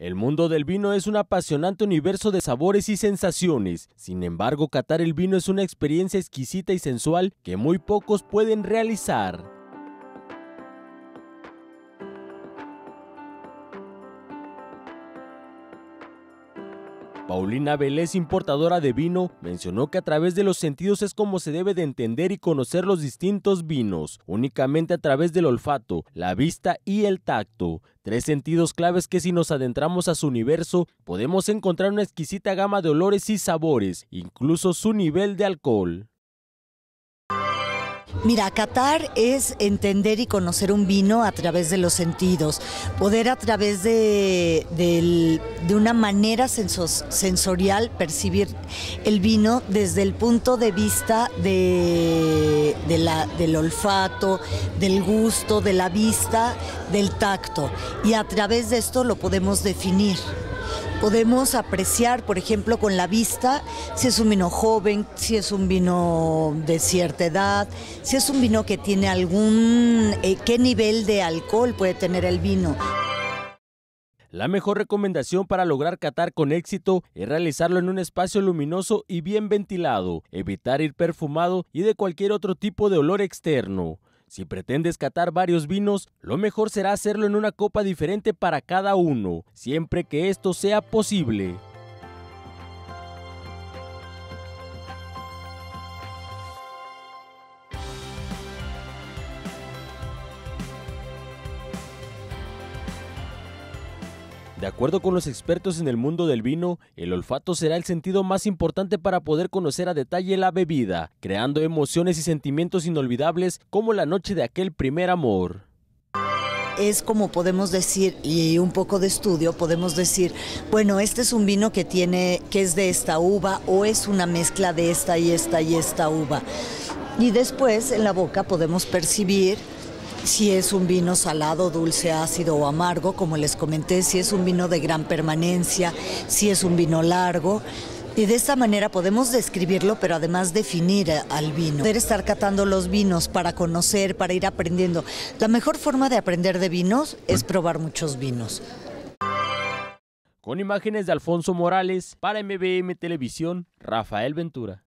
El mundo del vino es un apasionante universo de sabores y sensaciones. Sin embargo, catar el vino es una experiencia exquisita y sensual que muy pocos pueden realizar. Paulina Vélez, importadora de vino, mencionó que a través de los sentidos es como se debe de entender y conocer los distintos vinos, únicamente a través del olfato, la vista y el tacto. Tres sentidos claves que si nos adentramos a su universo, podemos encontrar una exquisita gama de olores y sabores, incluso su nivel de alcohol. Mira, catar es entender y conocer un vino a través de los sentidos, poder a través de una manera sensorial percibir el vino desde el punto de vista del olfato, del gusto, de la vista, del tacto, y a través de esto lo podemos definir. Podemos apreciar, por ejemplo, con la vista, si es un vino joven, si es un vino de cierta edad, si es un vino que tiene qué nivel de alcohol puede tener el vino. La mejor recomendación para lograr catar con éxito es realizarlo en un espacio luminoso y bien ventilado, evitar ir perfumado y de cualquier otro tipo de olor externo. Si pretendes catar varios vinos, lo mejor será hacerlo en una copa diferente para cada uno, siempre que esto sea posible. De acuerdo con los expertos en el mundo del vino, el olfato será el sentido más importante para poder conocer a detalle la bebida, creando emociones y sentimientos inolvidables como la noche de aquel primer amor. Es como podemos decir, y un poco de estudio, podemos decir, bueno, este es un vino que es de esta uva, o es una mezcla de esta y esta y esta uva. Y después en la boca podemos percibir si es un vino salado, dulce, ácido o amargo, como les comenté, si es un vino de gran permanencia, si es un vino largo. Y de esta manera podemos describirlo, pero además definir al vino. Poder estar catando los vinos para conocer, para ir aprendiendo. La mejor forma de aprender de vinos es probar muchos vinos. Con imágenes de Alfonso Morales, para MBM Televisión, Rafael Ventura.